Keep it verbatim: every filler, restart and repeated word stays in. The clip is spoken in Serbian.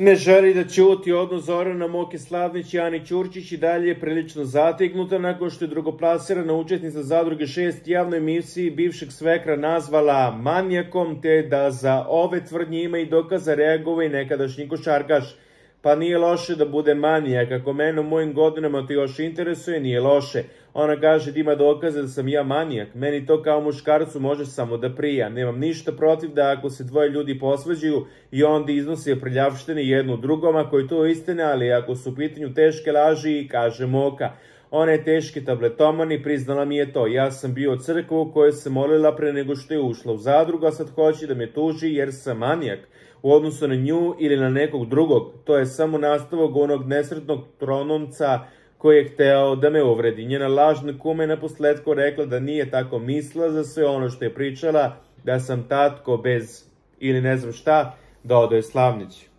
Ne želi da ćuti. Odnos Zorana Moke Slavnić i Ani Ćurčić i dalje je prilično zategnuta nakon što je drugoplasirana učesnica Zadruge šest javnoj emisiji bivšeg svekra nazvala manijakom, te da za ove tvrdnje ima i dokaza reagovao i nekadašnji košarkaš. Pa nije loše da bude manijak, ako mene u mojim godinama to još interesuje, nije loše. Ona kaže da ima dokaze da sam ja manijak, meni to kao muškarcu može samo da prija. Nemam ništa protiv da ako se dvoje ljudi posvađaju i onda iznose prljavštine jednu drugom, ako je to istina, ali ako su u pitanju teške laži, kaže Moka. Ona je teški tabletoman i priznala mi je to. Ja sam bio crkva u kojoj se molila pre nego što je ušla u zadrugu, a sad hoće da me tuži jer sam manijak u odnosu na nju ili na nekog drugog. To je samo nastavak onog nesretnog tronomca koji je hteo da me uvredi. Njena lažna kuma je naposletku rekla da nije tako mislila za sve ono što je pričala, da sam tatko bez ili ne znam šta, dodao je Slavnić.